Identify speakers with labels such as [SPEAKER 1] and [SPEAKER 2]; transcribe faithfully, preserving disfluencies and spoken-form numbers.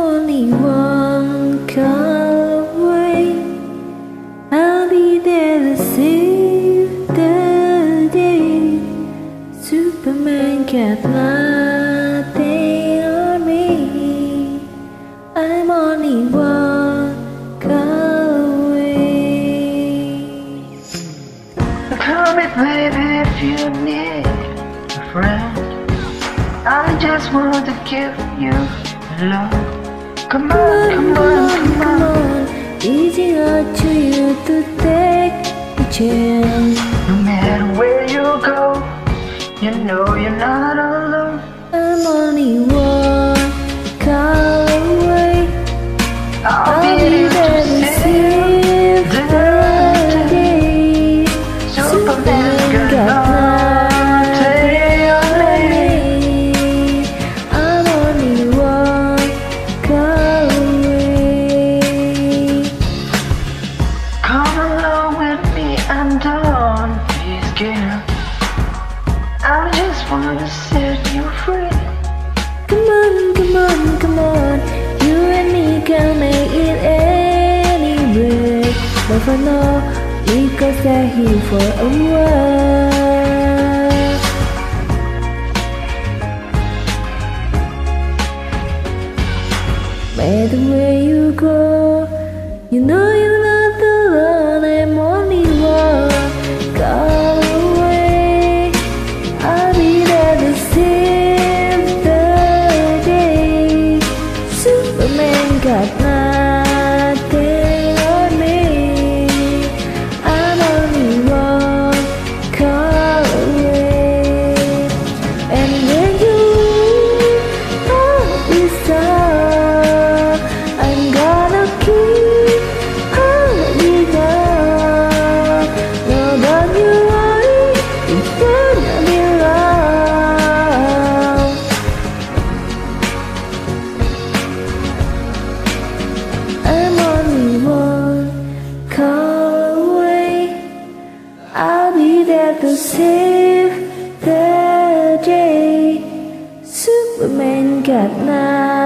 [SPEAKER 1] only one call away. I'll be there to save the day. Superman got nothing on me. I'm only one call away.
[SPEAKER 2] Call me baby if you need a friend. I just want to give you love. Come on, come on, come on.
[SPEAKER 1] Easy up to you to take a chance.
[SPEAKER 2] No matter where you go, you know you're not alone.
[SPEAKER 1] I'm only one call away.
[SPEAKER 2] I'll,
[SPEAKER 1] I'll
[SPEAKER 2] be there to save the day. Superman got nothing on me.
[SPEAKER 1] I'm only one call away.
[SPEAKER 2] Come along with me and don't be scared. I just wanna set you free.
[SPEAKER 1] Come on, come on, come on. You and me can make it anywhere. But for now, we could stay here for a while. By the way you go, you know you're not alone. I'm only one call away. I'll be there to save the day. Superman got nothing on me. I'm only one call away. And when you are beside, I'm gonna keep holding on. No, don't you worry, it's gonna be wrong. I'm only one call away. I'll be there to save the day. Superman got nothing.